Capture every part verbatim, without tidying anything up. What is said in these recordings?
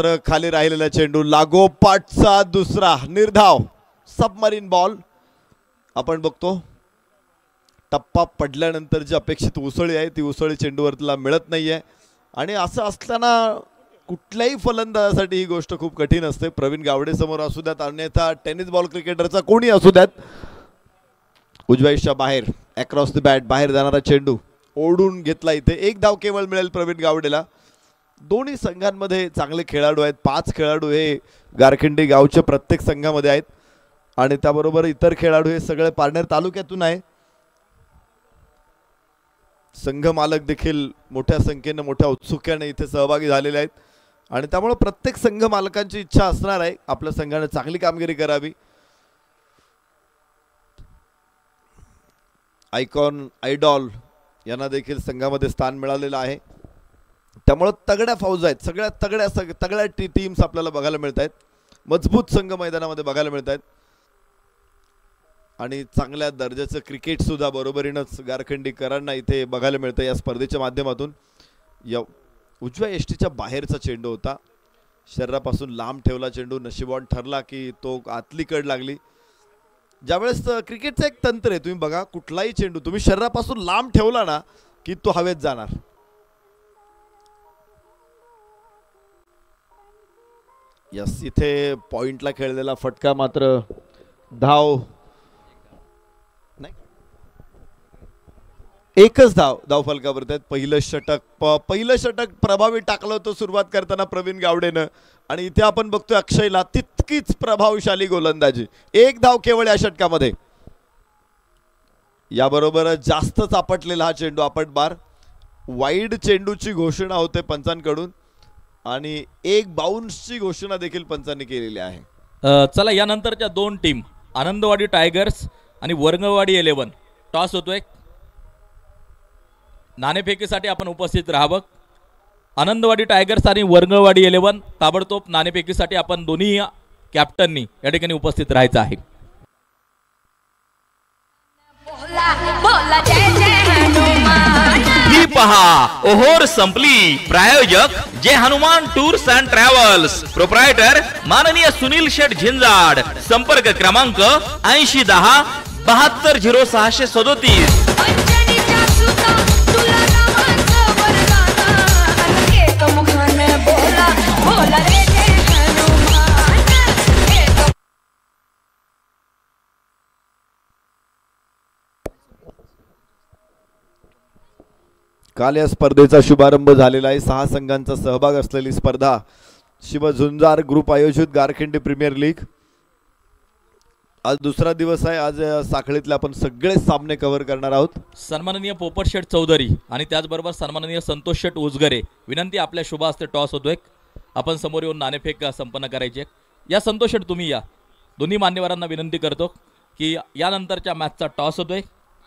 मात्र खाली राहिलेला चेंडू लागोपाठचा दुसरा निर्धाव सबमरीन बॉल. आपण बघतो टप्पा पडल्यानंतर जी अपेक्षित उसळी आहे ती उसळी चेंडूवरला मिळत नाहीये आणि असं असताना कुठल्याही फलंदाजासाठी ही गोष्ट खूप कठीण असते. प्रवीण गावडे समोर असू द्यात अन्यथा टेनिस बॉल क्रिकेटरचा कोणी असू द्यात, उजव्याच्या बाहेर अक्रॉस द बॅट बाहेर जाणारा चेंडू ओढून घेतला. इथे एक धाव केवळ मिळेल प्रवीण गावडेला. दोन्ही संघांमध्ये चांगले खेळाडू आहेत. पाच खेळाडू हे गारखिंडी गावच्या प्रत्येक संघामध्ये आहेत आणि त्याबरोबर इतर खेळाडू हे सगळे पारनेर तालुक्यातून आहे. संघ मालक देखील मोठ्या संख्येने मोठ्या उत्सुक्याने इथे सहभागी झालेले आहेत आणि त्यामुळे प्रत्येक संघ मालकांची इच्छा असणार आहे आपल्या संघाने चांगली कामगिरी करावी. आयकॉन आयडॉल यांना देखील संघामध्ये स्थान मिळालेलं आहे. त्यामुळे तगड्या फौज आहेत, सगळ्या तगड्या सग तगड्या टी टीम्स आपल्याला बघायला मिळत आहेत. मजबूत संघ मैदानामध्ये बघायला मिळत आहेत आणि चांगल्या दर्जाचं क्रिकेट सुद्धा बरोबरीनंच गारखंडीकरांना इथे बघायला मिळतं या स्पर्धेच्या माध्यमातून. या उजव्या एष्टीच्या बाहेरचा चेंडू होता, शरीरापासून लांब ठेवला चेंडू, नशिबवान ठरला की तो आतली कड लागली. ज्यावेळेस क्रिकेटचं एक तंत्र आहे, तुम्ही बघा कुठलाही चेंडू तुम्ही शरीरापासून लांब ठेवला ना की तो हवेत जाणार. यस, इथे पॉइंटला खेळलेला फटका मात्र धाव नाही, एकच धाव धाव फलकावरती आहेत. पहिलं षटक पहिलं षटक प्रभावी टाकलं होतं सुरुवात करताना प्रवीण गावडेनं आणि इथे आपण बघतोय अक्षयला तितकीच प्रभावशाली गोलंदाजी. एक धाव केवळ या षटकामध्ये. याबरोबर जास्तच आपटलेला हा चेंडू आपट बार. वाईड चेंडूची घोषणा होते पंचांकडून आणि एक बाउन्सची घोषणा देखील पंचांनी केलेली आहे. चला यानंतरच्या दोन टीम आनंदवाडी टायगर्स आणि वरंगवाडी इलेव्हन टॉस होतोय. नाणेफेकीसाठी आपण उपस्थित राहावं. आनंदवाडी टायगर्स आणि वरंगवाडी इलेव्हन ताबडतोब नाणेफेकीसाठी आपण दोन्ही कॅप्टननी या ठिकाणी उपस्थित राहायचं आहे. ही पहा ओहोर संपली. प्रायोजक Jai Hanuman tours and travels. Proprietor माननीय सुनील शेठ झिंजाड. संपर्क क्रमांक ऐंशी दहा बहात्तर झिरो सहाशे सदोतीस. काल या स्पर्धेचा शुभारंभ झालेला आहे. सहा संघांचा सहभाग असलेली स्पर्धा शिव झुंजार ग्रुप आयोजित गारखिंडी प्रीमियर लीग. आज दुसरा दिवस आहे. आज साखळीतले आपण सगळे सामने कव्हर करणार आहोत. सन्माननीय पोपट शेठ चौधरी आणि त्याचबरोबर सन्माननीय संतोष शेठ उजगरे विनंती, आपल्या शुभ हस्ते टॉस होतोय. आपण समोर येऊन नाणेफेक संपन्न करायचे. या संतोष शेठ तुम्ही या. दोन्ही मान्यवरांना विनंती करतो की यानंतरच्या मॅचचा टॉस होतोय.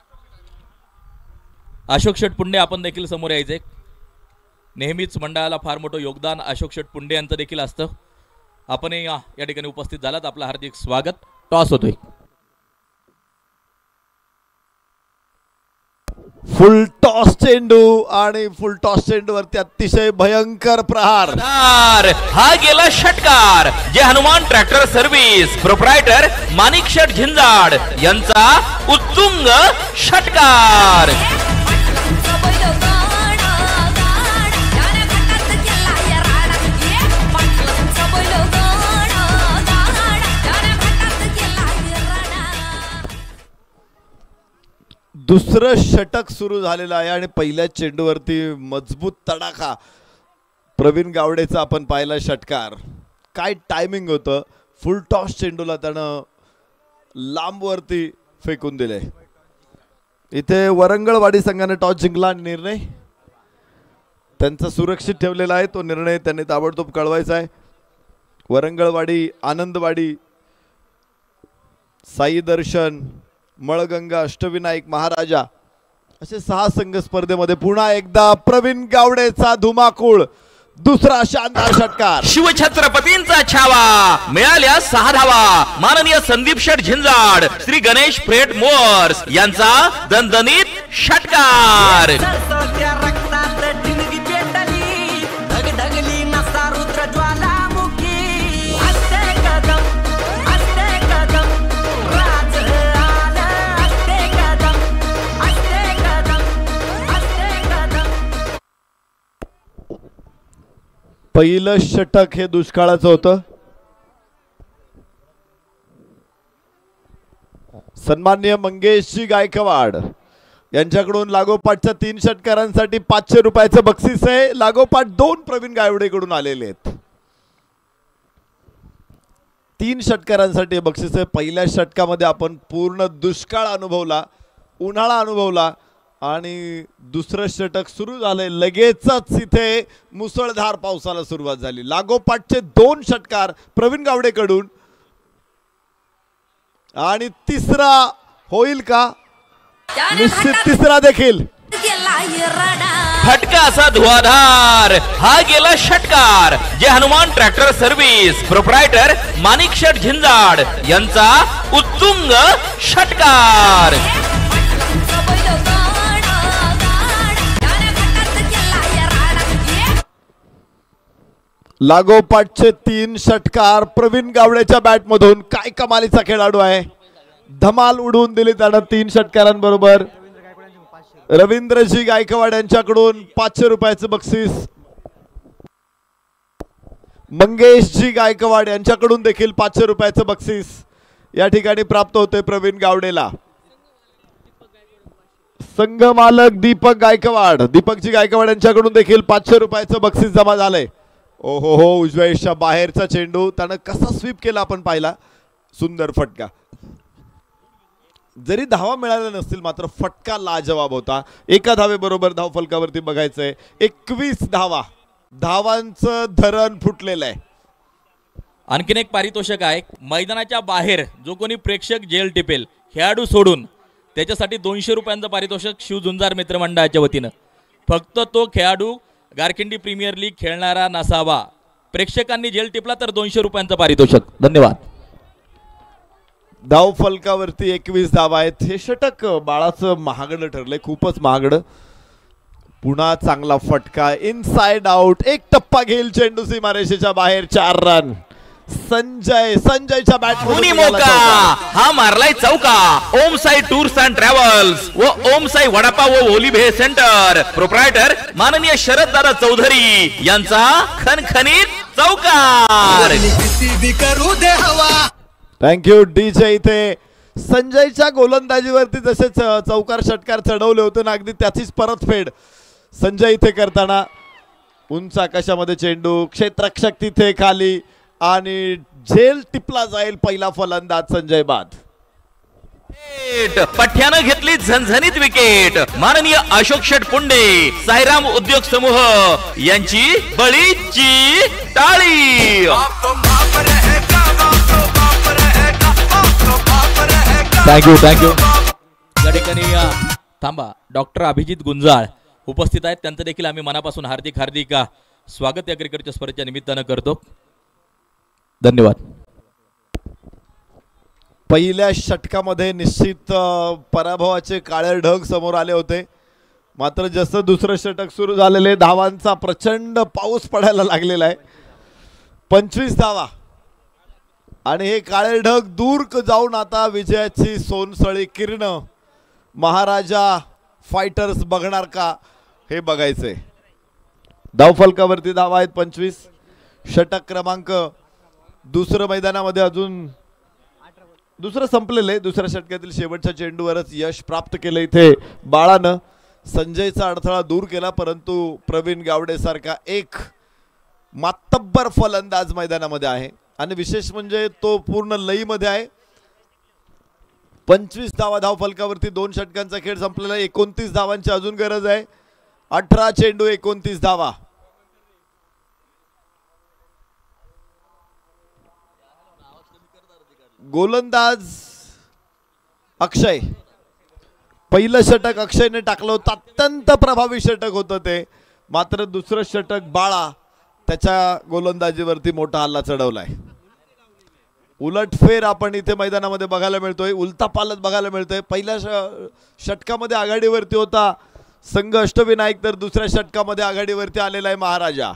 अशोक शेठ पुंडे आपण देखील समोर यायचे. नेहमीच मंडळाला फार मोठं योगदान अशोक शेठ पुंडे यांचं देखील असतं. आपण या ठिकाणी उपस्थित झालात, आपलं हार्दिक स्वागत. टॉस होतोय. फुल टॉस चेंडू आणि फुल टॉस चेंडूवरती अतिशय भयंकर प्रहार. हा गेला षटकार. जे Hanuman tractor service. Proprietor Manik Sheth Zinjad यांचा उत्तुंग षटकार. दुसरं षटक सुरू झालेलं आहे आणि पहिल्या चेंडूवरती मजबूत तडाखा प्रवीण गावडेचा आपण पाहिला षटकार. काय टायमिंग होतं. फुल टॉस चेंडूला त्यानं लांबवरती फेकून दिले. इथे वरंगळवाडी संघाने टॉस जिंकला आणि निर्णय त्यांचा सुरक्षित ठेवलेला आहे. तो निर्णय त्यांनी ताबडतोब कळवायचा आहे. वरंगळवाडी, आनंदवाडी, साई दर्शन, मळगंगा, अष्टविनायक, महाराजा असे सहा संघ स्पर्धेमध्ये. पुन्हा एकदा प्रवीण गावडेचा धुमाकूळ. दुसरा शानदार षटकार. शिवछत्रपतींचा छावा. मिळाल्या सहा धावा. माननीय संदीप शेठ झिंजाड, श्री गणेश फ्रेट मोअर्स यांचा दणदणीत षटकार. रक्तात ठिणगी पेटली, धगधगली नसा रुद्र ज्वाला. पहिलं षटक हे दुष्काळाचं होतं. सन्माननीय मंगेशजी गायकवाड यांच्याकडून लागोपाठच्या तीन षटकारांसाठी पाचशे रुपयाचं बक्षीस आहे. लागोपाठ दोन प्रवीण गायवडेकडून आलेले आहेत. तीन षटकारांसाठी बक्षीस आहे. पहिल्या षटकामध्ये आपण पूर्ण दुष्काळ अनुभवला, उन्हाळा अनुभवला आणि दुसरं षटक सुरू झाले लगेचच इथे मुसळधार पावसाला सुरुवात झाली. लागोपाठचे दोन षटकार प्रवीण गावडेकडून आणि तिसरा होईल का? निश्चित तिसरा देखील. फटका असा धुआधार हा गेला षटकार जे Hanuman tractor service proprietor Manik Sheth Zinjad यांचा उत्तुंग षटकार. लागोपाठचे तीन षटकार प्रवीण गावडेच्या बॅट मधून. काय कमालीचा खेळाडू आहे, धमाल उडवून दिली त्यानं तीन षटकारांबरोबर. रवींद्रजी गायकवाड यांच्याकडून पाचशे रुपयाचं बक्षीस. मंगेशजी गायकवाड यांच्याकडून देखील पाचशे रुपयाचं बक्षीस या ठिकाणी प्राप्त होते प्रवीण गावडेला. संघ मालक दीपक गायकवाड, दीपकजी गायकवाड यांच्याकडून देखील पाचशे रुपयाचं बक्षीस जमा झालंय. ओ हो हो, उजव्या इशा बाहेरचा चेंडू त्यानं कसा स्वीप केला आपण पाहिला. सुंदर फटका. जरी धावा मिळाल्या नसतील मात्र फटका लाजवाब होता. एका धावेबरोबर धाव फलकावरती बघायचंय एकवीस धावा. धावांचं धरण फुटलेलं आहे. आणखीन एक पारितोषिक आहे. मैदानाच्या बाहेर जो कोणी प्रेक्षक जेल टिपेल खेळाडू सोडून त्याच्यासाठी दोनशे रुपयांचं पारितोषिक शिव झुंजार मित्रमंडळाच्या वतीनं. फक्त तो खेळाडू गारखिंडी प्रीमियर लीग खेळणारा नसावा. प्रेक्षकांनी जेल टिपला तर दोनशे रुपयांचं पारितोषिक. धन्यवाद. धाव फलकावरती एकवीस धावा आहेत. हे षटक बाळाचं महागडं ठरलंय, खूपच महागडं. पुन्हा चांगला फटका इनसाइड आउट. एक टप्पा घेईल चेंडू सीमारेषेच्या बाहेर. चार रन. संजय संजयच्या बॅट मोका हा मारलाय चौका. Om Sai tours and travels व ओम साई वडापाव व ओलिभे सेंटर प्रोप्रायटर माननीय शरद दादा चौधरी यांचा खनखनीत चौकार. Thank you DJ. इथे संजयच्या गोलंदाजीवरती जसे चौकार षटकार चढवले होते ना, अगदी त्याचीच परतफेड संजय इथे करताना. उंच आकाशामध्ये चेंडू, क्षेत्ररक्षक तिथे खाली आणि झेल टिपला जाईल पहिला फलंदाज संजय बाद. पठ्यानं घेतली झणझणीत विकेट. माननीय अशोक शेठ पुंडे साईराम उद्योग समूह यांची बळीची टाळी. Thank you thank you. या ठिकाणी थांबा डॉक्टर अभिजित गुंजाळ उपस्थित आहेत. त्यांचं देखील आम्ही मनापासून हार्दिक हार्दिक स्वागत या क्रिकेटच्या स्पर्धेच्या निमित्तानं करतो. धन्यवाद. पहिल्या षटकामध्ये निश्चित पराभवाचे काळे ढग समोर आले होते. मात्र जसं दुसरं षटक सुरू झालेले धावांचा प्रचंड पाऊस पडायला लागलेला आहे. पंचवीस धावा आणि हे काळे ढग दूर जाऊन आता विजयाची सोनसळी किरण महाराजा फायटर्स बघणार का हे बघायचंय. धावफलकावरती धावा आहेत पंचवीस. षटक क्रमांक दुसरं मैदानामध्ये अजून दुसरं संपलेलं आहे. दुसऱ्या षटकातील शेवटच्या चेंडूवरच यश प्राप्त केलं इथे बाळानं. संजयचा अडथळा दूर केला परंतु प्रवीण गावडे सारखा एक मातब्बर फलंदाज मैदानामध्ये आहे आणि विशेष म्हणजे तो पूर्ण लईमध्ये आहे. पंचवीस धावा धाव फलकावरती दोन षटकांचा खेळ संपलेला आहे. एकोणतीस धावांची अजून गरज आहे. अठरा चेंडू एकोणतीस धावा. गोलंदाज अक्षय. पहिलं षटक अक्षयने टाकलं होतं, अत्यंत प्रभावी षटक होतं ते. मात्र दुसरं षटक बाळा त्याच्या गोलंदाजीवरती मोठा हल्ला चढवलाय. उलटफेर आपण इथे मैदानामध्ये बघायला मिळतोय. उलटा पालट बघायला मिळतोय. पहिल्या षटकामध्ये आघाडीवरती होता संघ अष्टविनायक तर दुसऱ्या षटकामध्ये आघाडीवरती आलेला आहे महाराजा.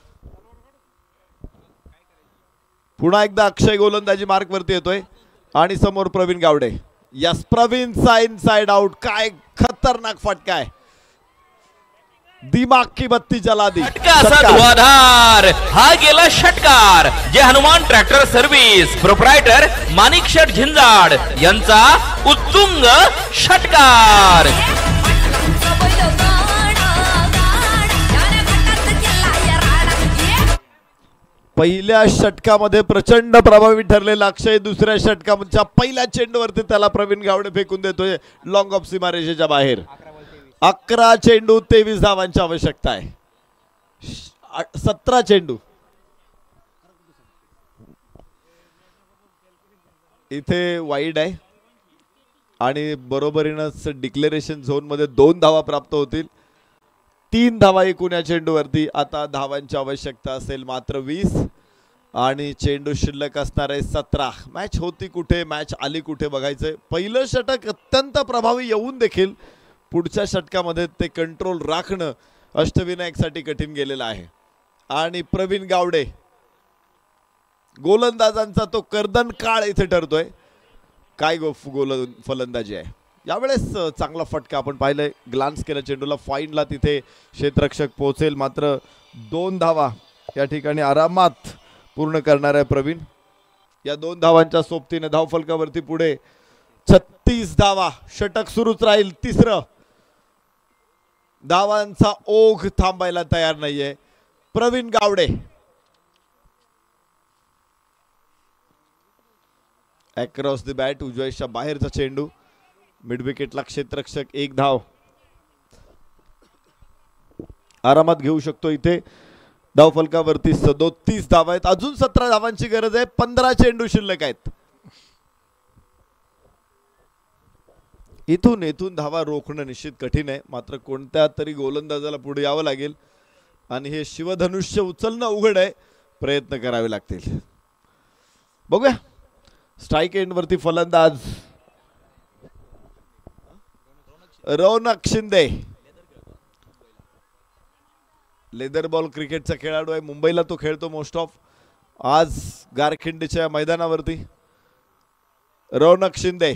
पुन्हा एकदा अक्षय गोलंदाजी मार्क वरती येतोय आणि समोर प्रवीण गावडे. यस प्रवीणचा इनसाइड आउट. काय खतरनाक फटका आहे. दिमाग की बत्ती जला दी. षटका असा धुआधार हा गेला षटकार जे Hanuman tractor service proprietor Manik Sheth Zinjad यांचा उत्तुंग षटकार. पहिल्या षटकामध्ये प्रचंड प्रभावी ठरलेला अक्षय दुसऱ्या षटकाच्या पहिल्या चेंडूवरती त्याला प्रवीण गावडे फेकून देतोय लॉंग ऑफ सीमारेषेच्या बाहेर. अकरा चेंडू तेवीस धावांची आवश्यकता आहे. सतरा चेंडू इथे वाईड आहे आणि बरोबरीनंच डिक्लेरेशन झोन मध्ये दोन धावा प्राप्त होतील. तीन धावा एकूण या चेंडूवरती. आता धावांची आवश्यकता असेल मात्र वीस आणि चेंडू शिल्लक असणार आहे सतरा. मॅच होती कुठे, मॅच आली कुठे बघायचंय. पहिलं षटक अत्यंत प्रभावी येऊन देखील पुढच्या षटकामध्ये ते कंट्रोल राखणं अष्टविनायकसाठी कठीण गेलेलं आहे. आणि प्रवीण गावडे गोलंदाजांचा तो कर्दन काळ इथे ठरतोय. काय गो गोल फलंदाजी आहे यावेळेस. चांगला फटका आपण पाहिलंय. ग्लान्स केला चेंडूला, फाईनला तिथे क्षेत्ररक्षक पोहोचेल मात्र दोन धावा या ठिकाणी आरामात पूर्ण करणार आहे प्रवीण. या दोन धावांच्या सोबतीने धावफलकावरती पुढे छत्तीस धावा. षटक सुरूच राहील. तिसरं धावांचा ओघ थांबायला तयार नाहीये. Praveen Gawade across the bat उजव्याच्या बाहेरचा चेंडू. मिड विकेटला क्षेत्ररक्षक एक धाव आरामात घेऊ शकतो. इथे धावफलकावरती सदोतीस धावा आहेत. अजून सतरा धावांची गरज आहे. पंधरा चेंडू शिल्लक आहेत. इथून इथून धावा रोखणं निश्चित कठीण आहे मात्र कोणत्या तरी गोलंदाजाला पुढे यावं लागेल आणि हे शिवधनुष्य उचलणं अवघड आहे. प्रयत्न करावे लागतील. बघूया. स्ट्राईक एंडवरती फलंदाज रौनक शिंदे. लेदर बॉल क्रिकेटचा खेळाडू आहे. मुंबईला तो खेळतो मोस्ट ऑफ. आज गारखिंडीच्या मैदानावरती रौनक शिंदे.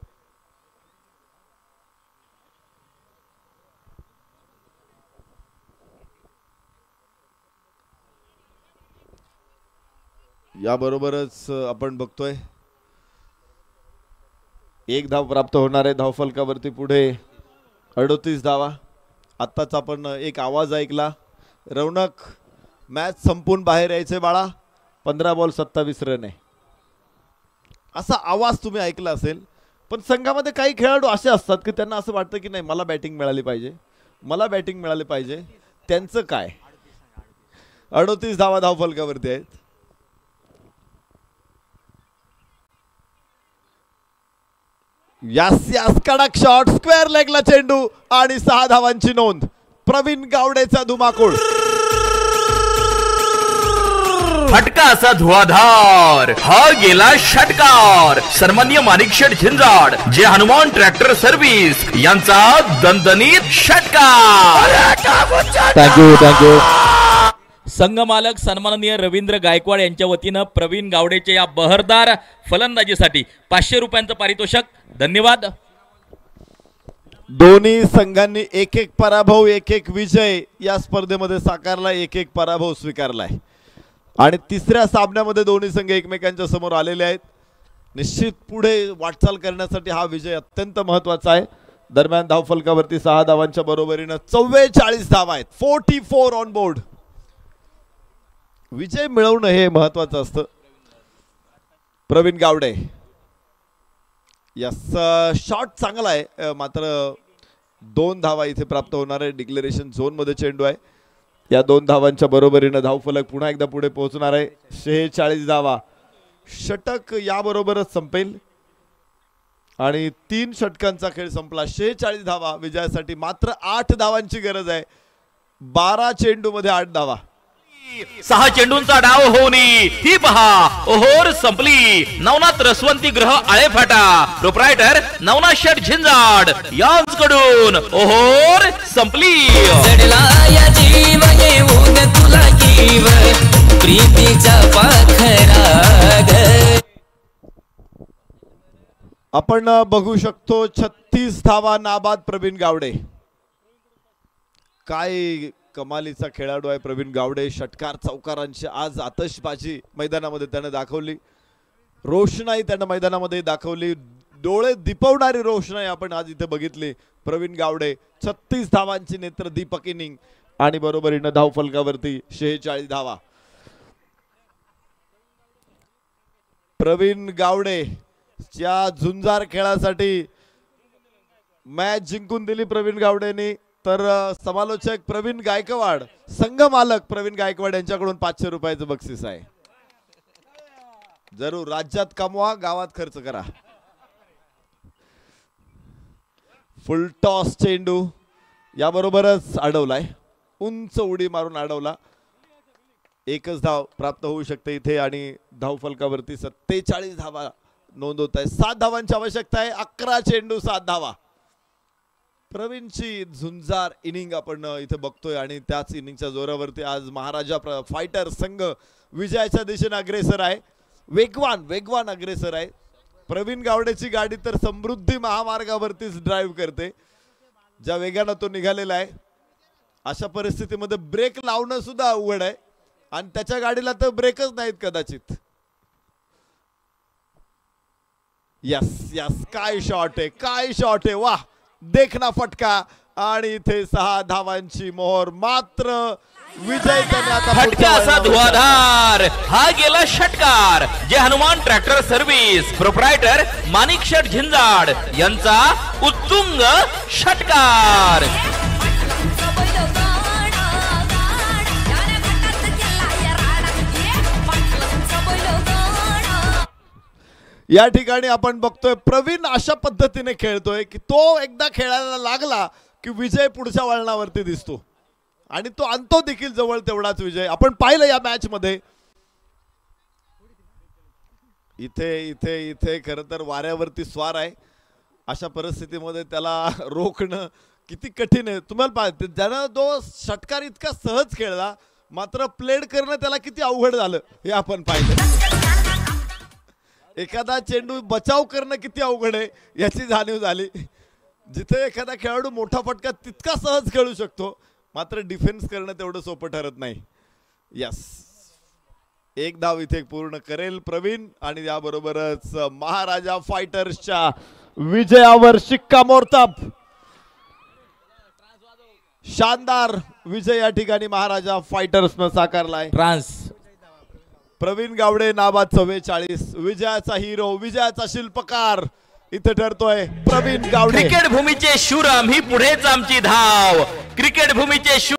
याबरोबरच आपण बघतोय एक धाव प्राप्त होणार आहे. धावफलकावरती पुढे अडोतीस धावा. आत्ताच आपण एक आवाज ऐकला. रौनक मॅच संपून बाहेर यायचे बाळा. पंधरा बॉल सत्तावीस रन आहे असा आवाज तुम्ही ऐकला असेल. पण संघामध्ये काही खेळाडू असे असतात की त्यांना असं वाटतं की नाही मला बॅटिंग मिळाली पाहिजे, मला बॅटिंग मिळाली पाहिजे. त्यांचं काय. अडोतीस धावा धावफलकावरती आहेत. यास यास कडक शॉट. स्क्वेअर लेगला चेंडू आणि सहा धावांची नोंद. प्रवीण गावडेचा धुमाकूळ. फटका असा धुआधार हा गेला षटकार. सन्माननीय माणिक शेठ झिंजाड जे हनुमान ट्रॅक्टर सर्व्हिस यांचा दणदणीत षटकार. Thank you thank you. संघ मालक सन्माननीय रवींद्र गायकवाड यांच्या वतीनं प्रवीण गावडेच्या या बहरदार फलंदाजीसाठी पाचशे रुपयांचं पारितोषिक. धन्यवाद. दोन्ही संघांनी एक एक पराभव एक एक विजय या स्पर्धेमध्ये साकारला. एक एक पराभव स्वीकारलाय आणि तिसऱ्या सामन्यामध्ये दोन्ही संघ एकमेकांच्या समोर आलेले आहेत. निश्चित पुढे वाटचाल करण्यासाठी हा विजय अत्यंत महत्त्वाचा आहे. दरम्यान धावफलकावरती सहा धावांच्या बरोबरीनं चव्वेचाळीस धावा आहेत. Forty four on board. विजय मिळवणं हे महत्त्वाचं असतं. प्रवीण गावडे यस शॉट चांगला आहे मात्र दोन धावा इथे प्राप्त होणार आहे. डिक्लेरेशन झोन मध्ये चेंडू आहे. या दोन धावांच्या बरोबरीनं धावफलक पुन्हा एकदा पुढे पोहोचणार आहे. शेहेचाळीस धावा. षटक याबरोबरच संपेल आणि तीन षटकांचा खेळ संपला. शेहेचाळीस धावा विजयासाठी मात्र आठ धावांची गरज आहे. बारा चेंडू मध्ये आठ धावा. सहा चेंडूंचा डाव होऊन ही पहा ओहोर संपली. नवनाथ रसवंती ग्रह आळेफाटा प्रोप्रायटर नवनाथ शेठ झिंजाड यांकडून ओहोर संपली. आपण बघू शकतो छत्तीस धावा नाबाद प्रवीण गावडे. काय कमालीचा खेळाडू आहे प्रवीण गावडे. षटकार चौकारांची आज आतषबाजी मैदानामध्ये त्याने दाखवली, रोषणाई त्याने मैदानामध्ये दाखवली, डोळे दिपवणारी रोषणाई आपण आज इथे बघितली. प्रवीण गावडे छत्तीस धावांची नेत्र दीपक इनिंग आणि बरोबरीनं धाव फलकावरती शेहेचाळीस धावा. प्रवीण गावडे च्या झुंजार खेळासाठी मॅच जिंकून दिली प्रवीण गावडेने. तर समालोचक प्रवीण गायकवाड, संघ मालक प्रवीण गायकवाड यांच्याकडून पाचशे रुपयाचं बक्षीस आहे. जरूर राज्यात कमवा, गावात खर्च करा. फुल टॉस चेंडू याबरोबरच अडवलाय, उंच उडी मारून अडवला. एकच धाव प्राप्त होऊ शकते इथे आणि धाव फलकावरती सत्तेचाळीस धावा नोंदवत आहे. सात धावांची आवश्यकता आहे. अकरा चेंडू सात धावा. प्रवीणची झुंजार इनिंग आपण इथे बघतोय आणि त्याच इनिंगच्या जोरावरती आज महाराजा फायटर संघ विजयाच्या दिशेने अग्रेसर आहे. वेगवान वेगवान अग्रेसर आहे. प्रवीण गावडेची गाडी तर समृद्धी महामार्गावरतीच ड्राईव्ह करते. ज्या वेगानं तो निघालेला आहे अशा परिस्थितीमध्ये ब्रेक लावणं सुद्धा अवघड आहे आणि त्याच्या गाडीला तर ब्रेकच नाहीत कदाचित. यस यस, काय शॉट आहे, काय शॉट आहे, वाह, देखना फटका. आणि इथे सहा धावांची मोहर. मात्र विजय फटका असा धुआधार हा गेला षटकार जे Hanuman tractor service proprietor Manik Sheth Zinjad यांचा उत्तुंग षटकार. या ठिकाणी आपण बघतोय प्रवीण अशा पद्धतीने खेळतोय की तो एकदा खेळायला लागला की विजय पुढच्या वळणावरती दिसतो आणि तो आणतो देखील जवळ तेवढाच विजय. आपण पाहिलं या मॅच मध्ये. इथे इथे इथे खर तर वाऱ्यावरती स्वार आहे. अशा परिस्थितीमध्ये त्याला रोखणं किती कठीण आहे. तुम्हाला पाहिजे ज्यानं तो षटकार इतका सहज खेळला मात्र प्लेड करणं त्याला किती अवघड झालं हे आपण पाहिलं. एखादा चेंडू बचाव करणं किती अवघड आहे याची जाणीव झाली. जिथे एखादा खेळाडू मोठा फटका तितका सहज खेळू शकतो मात्र डिफेन्स करणं तेवढं सोपं ठरत नाही. यस, एक धाव इथे पूर्ण करेल प्रवीण आणि याबरोबरच महाराजा फायटर्सच्या विजयावर शिक्कामोर्तब. शानदार विजय या ठिकाणी महाराजा फायटर्सनं साकारलाय. ट्रान्स प्रवीण गावडे नाबाद चव्वेचाळीस. विजयाचा हिरो, विजयाचा शिल्पकार इथे ठरतोय प्रवीण गावडे. क्रिकेट भूमीचे शूर आम्ही, पुढेच आमची धाव. क्रिकेट भूमीचे शूर